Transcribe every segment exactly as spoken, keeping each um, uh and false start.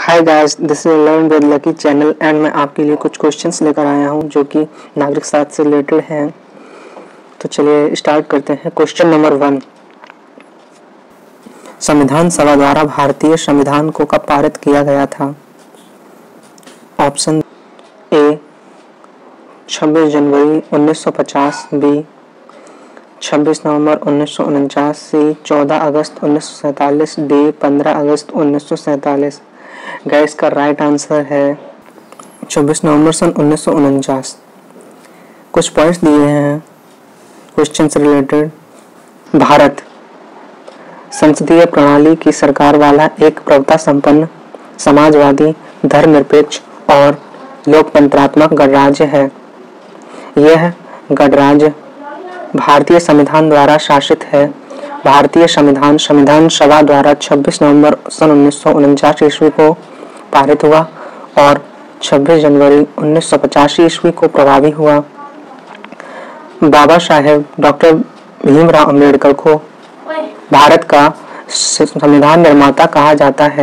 Hi guys, this is learn with Lucky channel and मैं आपके लिए कुछ क्वेश्चंस लेकर आया हूं जो कि नागरिक शास्त्र से रिलेटेड हैं। तो चलिए स्टार्ट करते हैं। क्वेश्चन नंबर वन, संविधान सभा द्वारा भारतीय संविधान को कब पारित किया गया था? ऑप्शन ए छब्बीस जनवरी उन्नीस सौ पचास, बी छब्बीस नवंबर उन्नीस सौ उनचास, सी चौदह अगस्त उन्नीस सौ सैंतालीस, डी पंद्रह अगस्त उन्नीस सौ सैंतालीस। गाइस का राइट आंसर है छब्बीस नवंबर सन उन्नीस सौ उनचास। कुछ पॉइंट्स दिए हैं क्वेश्चन से रिलेटेड। भारत संसदीय प्रणाली की सरकार वाला एक प्रभुता संपन्न, समाजवादी, धर्मनिरपेक्ष और लोकतंत्रात्मक गणराज्य है। यह गणराज्य भारतीय संविधान द्वारा शासित है। भारतीय संविधान संविधान सभा द्वारा छब्बीस नवंबर सन उन्नीस सौ उनचास ईस्वी को पारित हुआ और छब्बीस जनवरी उन्नीस सौ पचासी ईस्वी को प्रभावी हुआ। बाबा साहेब डॉक्टर भीमराव अंबेडकर को भारत का संविधान निर्माता कहा जाता है।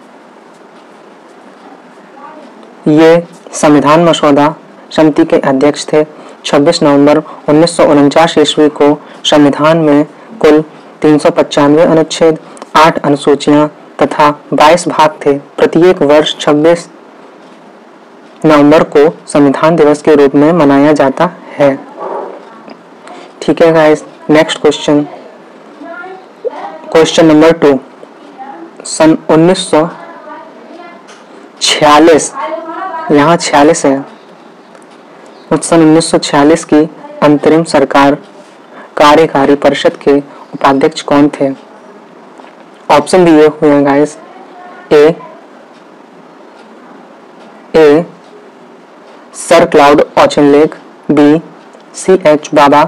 ये संविधान मसौदा समिति के अध्यक्ष थे। छब्बीस नवंबर उन्नीस सौ उनचास ईस्वी को संविधान में कुल तीन सौ पचानवे अनुच्छेद, आठ अनुसूचियां तथा बाईस भाग थे। प्रत्येक वर्ष छब्बीस नवंबर को संविधान दिवस के रूप में मनाया जाता है। ठीक है guys, next question, question number two, सन उन्नीस सौ छियालीस, यहाँ छियालीस है, सन उन्नीस सौ छियालीस की अंतरिम सरकार कार्यकारी परिषद के उपाध्यक्ष कौन थे? ऑप्शन दिए हुए हैं guys. A A sir Claude Auchinleck, B C H Baba,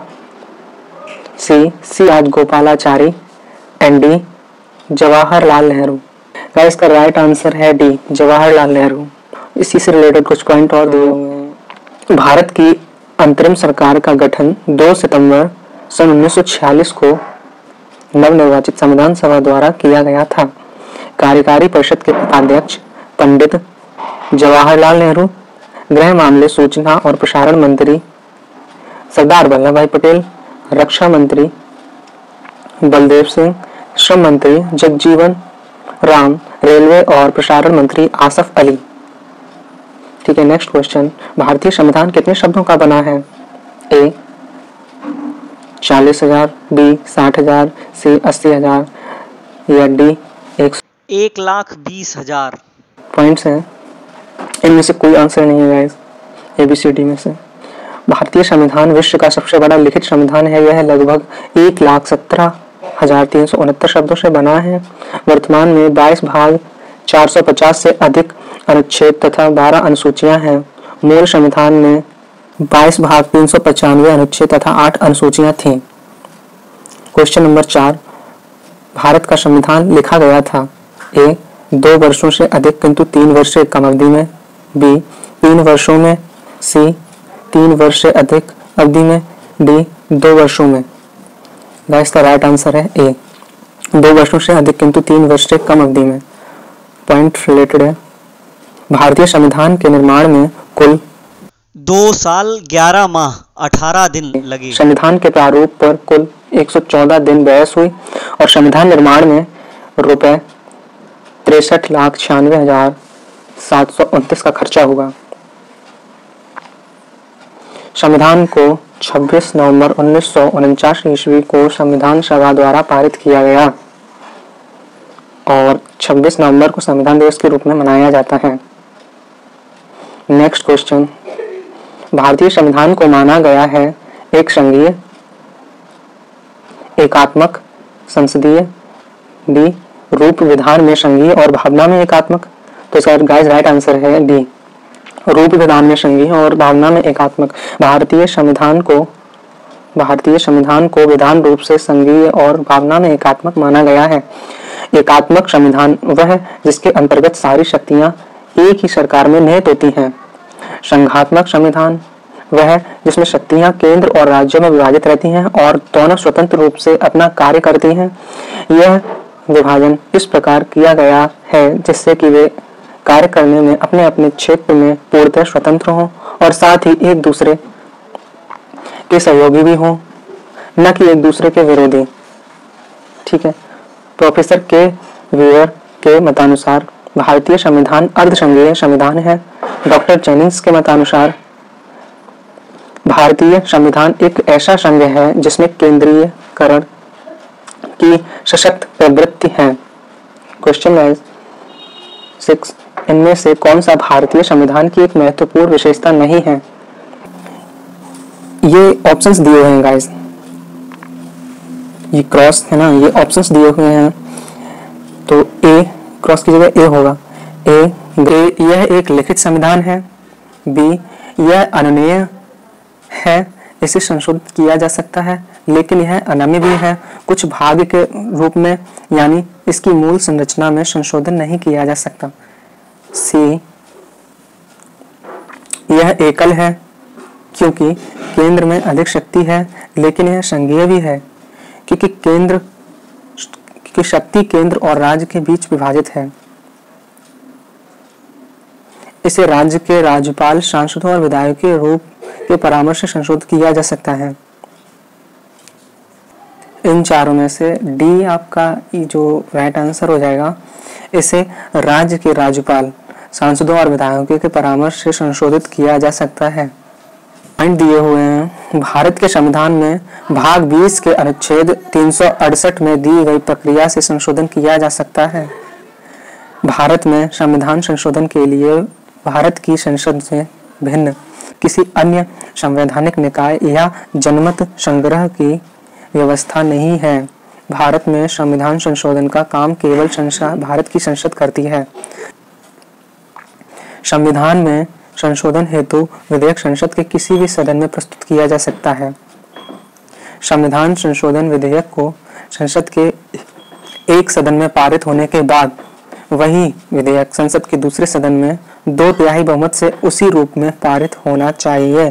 C C आज Gopalachari and D Jawaharlal Nehru. Guys का राइट आंसर है डी जवाहरलाल नेहरू। इसी से रिलेटेड कुछ पॉइंट और दिए हुए हैं। भारत की अंतरिम सरकार का गठन दो सितंबर सन उन्नीस सौ छियालीस को नवनिर्वाचित संविधान सभा द्वारा किया गया था। कार्यकारी परिषद के उपाध्यक्ष पंडित जवाहरलाल नेहरू, गृह मामले, सूचना और प्रसारण मंत्री सरदार वल्लभ भाई पटेल, रक्षा मंत्री बलदेव सिंह, श्रम मंत्री जगजीवन राम, रेलवे और प्रसारण मंत्री आसफ अली। ठीक है, नेक्स्ट क्वेश्चन, भारतीय संविधान कितने शब्दों का बना है? ए चालीस हजार, बी साठ हजार, सी अस्सी हजार या डी एक एक लाख बीस हजार। पॉइंट्स हैं, इनमें से कोई आंसर नहीं है guys, A B C D में से। भारतीय संविधान विश्व का सबसे बड़ा लिखित संविधान है। यह लगभग एक लाख सत्रह हजार तीन सौ उनहत्तर शब्दों से बना है। वर्तमान में बाईस भाग, चार सौ पचास से अधिक अनुच्छेद तथा बारह अनुसूचियां हैं। मूल संविधान में बाईस भाग, तीन सौ पचानवे अनुच्छेद तथा आठ अनुसूचियां थीं। क्वेश्चन नंबर चार, भारत का संविधान लिखा गया था। ए दो वर्षों से अधिक किंतु तीन वर्ष से कम अवधि में, बी तीन वर्षों में, सी तीन वर्ष से अधिक अवधि में, डी दो वर्षों में। गाइस का राइट आंसर है ए दो वर्षों से अधिक किंतु तीन वर्ष से कम अवधि में। पॉइंट रिलेटेड है। भारतीय संविधान के निर्माण में कुल दो साल ग्यारह माह अठारह दिन लगे। संविधान के प्रारूप पर कुल एक सौ चौदह दिन बहस हुई और संविधान निर्माण में रुपए तिरसठ लाख छियानवे हजार सात सौ उनतीस का खर्चा हुआ। संविधान को छब्बीस नवंबर उन्नीस सौ उनचास ईस्वी को संविधान सभा द्वारा पारित किया गया और छब्बीस नवंबर को संविधान दिवस के रूप में मनाया जाता है। नेक्स्ट क्वेश्चन, भारतीय संविधान को माना गया है एक संघीय, एकात्मक, संसदीय, डी रूप विधान में संघीय और भावना में एकात्मक। तो इसका गाइस राइट आंसर है डी रूप विधान में संघीय और भावना में एकात्मक। भारतीय संविधान को भारतीय संविधान को विधान रूप से संघीय और भावना में एकात्मक माना गया है। एकात्मक संविधान वह है जिसके अंतर्गत सारी शक्तियां एक ही सरकार में निहित होती हैं। संघात्मक संविधान वह है जिसमें शक्तियां केंद्र और राज्यों में विभाजित रहती हैं और दोनों स्वतंत्र रूप से अपना कार्य करती हैं। यह विभाजन इस प्रकार किया गया है जिससे कि वे कार्य करने में अपने अपने क्षेत्र में पूर्णतः स्वतंत्र हों और साथ ही एक दूसरे के सहयोगी भी हों, न कि एक दूसरे के विरोधी। ठीक है। प्रोफेसर के वीवर के मतानुसार भारतीय संविधान अर्धसंघीय संविधान है। डॉक्टर जेनिंग्स के मतानुसार भारतीय संविधान एक ऐसा संघ है जिसमें केंद्रीयकरण की सशक्त प्रवृत्ति है। क्वेश्चन वाइज सिक्स, इनमें से कौन सा भारतीय संविधान की एक महत्वपूर्ण विशेषता नहीं है? ये ऑप्शंस दिए हुए हैं गाइस, ये क्रॉस है ना, ये ऑप्शंस दिए हुए हैं, तो ए क्रॉस की जगह ए होगा। ए ए यह एक लिखित संविधान है। बी यह अनुमेय है, इसे संशोधित किया जा सकता है, लेकिन यह अनाम्य भी है कुछ भाग के रूप में, यानी इसकी मूल संरचना में संशोधन नहीं किया जा सकता। सी यह एकल है क्योंकि केंद्र में अधिक शक्ति है, लेकिन यह संघीय भी है क्योंकि केंद्र की शक्ति केंद्र और राज्य के बीच विभाजित है। इसे राज्य के राज्यपाल, सांसदों और विधायकों के रूप के परामर्श से संशोधित किया जा सकता है। इन चारों में से डी आपका जो राइट आंसर हो जाएगा। इसे राज्य के राज्यपाल, सांसदों और विधायकों के परामर्श से संशोधित किया जा सकता है। पॉइंट दिए हुए हैं। भारत के संविधान में भाग बीस के अनुच्छेद तीन सौ अड़सठ में दी गई प्रक्रिया से संशोधन किया जा सकता है। भारत में संविधान संशोधन के लिए भारत की संसद से भिन्न किसी अन्य संवैधानिक निकाय या जनमत संग्रह की व्यवस्था नहीं है। भारत में संविधान संशोधन का काम केवल संसद भारत की संसद करती है। संविधान में संशोधन हेतु विधेयक संसद के किसी भी सदन में प्रस्तुत किया जा सकता है। संविधान संशोधन विधेयक को संसद के एक सदन में पारित होने के बाद वही विधेयक संसद के दूसरे सदन में दो तिहाई बहुमत से उसी रूप में पारित होना चाहिए।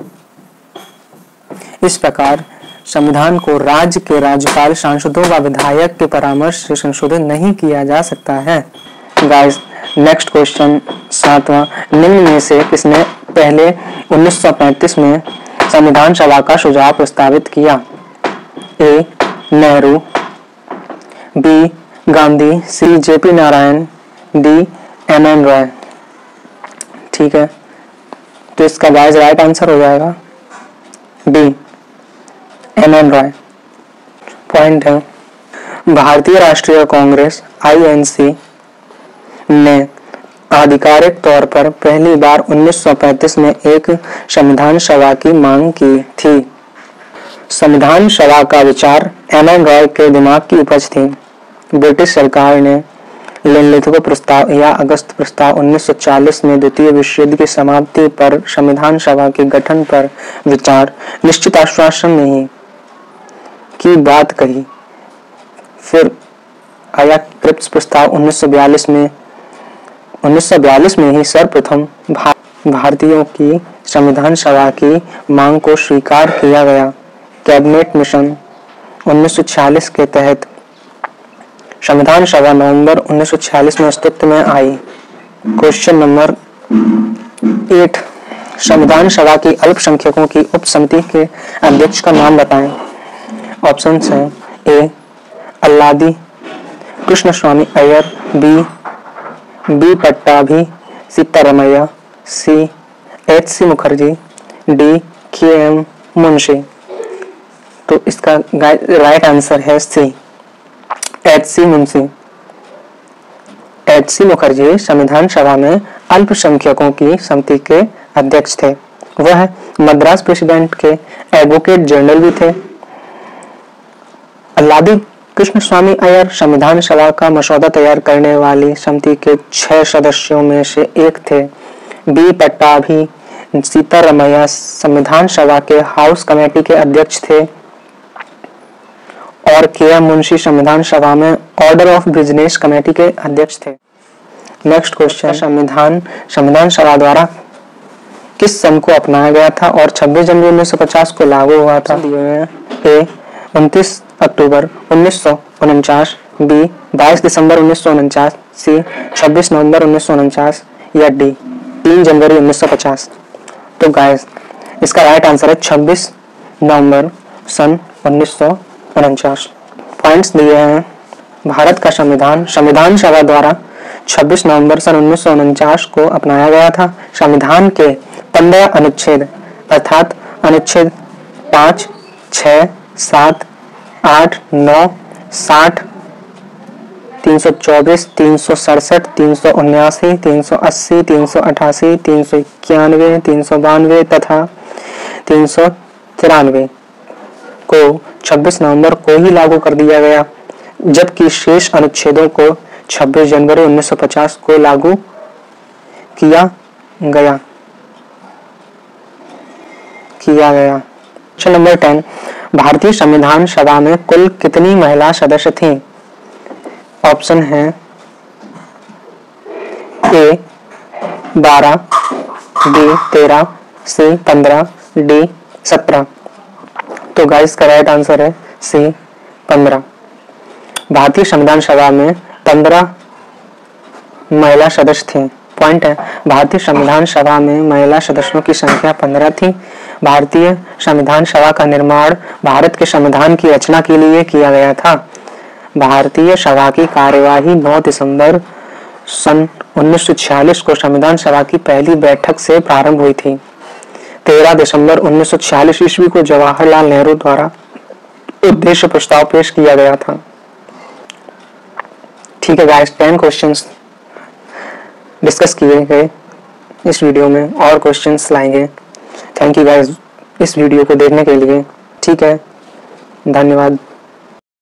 इस प्रकार संविधान को राज्य के राज्यपाल, सांसदों व विधायक के परामर्श से संशोधित नहीं किया जा सकता है। गाइस, नेक्स्ट क्वेश्चन सातवां, निम्न में से किसने पहले उन्नीस सौ पैंतीस में संविधान सभा का सुझाव प्रस्तावित किया? A Nehru, B Gandhi, C JP Narayan, D M N Roy. ठीक है, तो इसका गाइस राइट आंसर हो जाएगा D M N Roy. Point है, भारतीय राष्ट्रीय कांग्रेस आई एन सी ने आधिकारिक तौर पर पहली बार उन्नीस सौ पैंतीस में एक संविधान सभा की मांग की थी। संविधान सभा का विचार एम एन रॉय के दिमाग की उपज थी। ब्रिटिश सरकार ने लिनलिथगो प्रस्ताव या अगस्त प्रस्ताव उन्नीस सौ चालीस में द्वितीय विश्व युद्ध की समाप्ति पर संविधान सभा के गठन पर विचार निश्चित आश्वासन नहीं की बात कही। फिर आया क्रिप्स प्रस्ताव उन्नीस सौ बयालीस में उन्नीस सौ बयालीस में ही सर्वप्रथम भा, भारतीयों की संविधान सभा की मांग को स्वीकार किया गया। कैबिनेट मिशन उन्नीस सौ छियालीस के तहत संविधान सभा नवंबर उन्नीस सौ छियालीस में अस्तित्व में आई। क्वेश्चन नंबर एट, संविधान सभा की अल्पसंख्यकों की उप समिति के अध्यक्ष का नाम बताएं। ऑप्शंस हैं A Alladi Krishna Swami Ayyar, B B Pattabhi Sitaramayya, C H C Mukherjee, D K M Munshi. तो इसका राइट आंसर है C H C Munshi. H C Mukherjee संविधान सभा में अल्पसंख्यकों की समिति के अध्यक्ष थे। वह मद्रास प्रेसिडेंट के एडवोकेट जनरल भी थे। अल्लादी कृष्ण स्वामी अय्यर संविधान सभा का मसौदा तैयार करने वाली समिति के छह सदस्यों में से एक थे। बी पट्टाभी सीतारमैया संविधान सभा के हाउस कमेटी के अध्यक्ष थे और के एम मुंशी संविधान सभा में ऑर्डर ऑफ बिजनेस कमेटी के अध्यक्ष थे। नेक्स्ट क्वेश्चन, संविधान संविधान सभा द्वारा किस सन को अपनाया गया था और छब्बीस जनवरी उन्नीस सौ पचास को लागू हुआ था? ए उनतीस अक्टूबर उन्नीस सौ उनचास, बी बाईस दिसंबर उन्नीस सौ उनचास, सी छब्बीस नवंबर उन्नीस सौ उनचास या डी तीन जनवरी उन्नीस सौ पचास। तो गाइस इसका राइट आंसर है छब्बीस नवंबर सन उन्नीस सौ उनचास। पॉइंट्स दिए हैं। भारत का संविधान संविधान सभा द्वारा छब्बीस नवंबर सन उन्नीस सौ उनचास को अपनाया गया था। संविधान के पंद्रह अनुच्छेद अर्थात अनुच्छेद पाँच, छः, सात, आठ, नौ, साठ, तीन सौ चौबीस, तीन सौ सड़सठ, तीन सौ उन्यासी, तीन सौ अस्सी, तीन सौ अठासी, तीन सौ इक्यानवे, तीन सौ बानवे तथा तीन सौ तिरानवे को छब्बीस नवंबर को ही लागू कर दिया गया, जबकि शेष अनुच्छेदों को छब्बीस जनवरी उन्नीस सौ पचास को लागू किया गया किया गया क्वेश्चन नंबर टेन, भारतीय संविधान सभा में कुल कितनी महिला सदस्य थीं? ऑप्शन है ए बारह, बी तेरह, सी पंद्रह, डी सत्रह। तो गाइस का राइट आंसर है सी पंद्रह। भारतीय संविधान सभा में पंद्रह महिला सदस्य थे। पॉइंट है भारतीय संविधान सभा में महिला सदस्यों की संख्या पंद्रह थी। भारतीय संविधान सभा का निर्माण भारत के संविधान की रचना के लिए किया गया था। भारतीय सभा की कार्यवाही नौ दिसंबर सन उन्नीस सौ छियालीस को संविधान सभा की पहली बैठक से प्रारंभ हुई थी। तेरह दिसंबर उन्नीस सौ छियालीस ईस्वी को जवाहरलाल नेहरू द्वारा उद्देश्य प्रस्ताव पेश किया गया था। ठीक है गाइस, टेन क्वेश्चंस डिस्कस किए गए इस वीडियो में, और क्वेश्चंस लाएंगे। थैंक यू गाइस इस वीडियो को देखने के लिए। ठीक है, धन्यवाद।